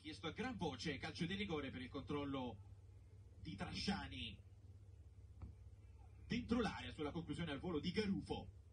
chiesto a gran voce calcio di rigore per il controllo di Trasciani dentro l'area sulla conclusione al volo di Garufo.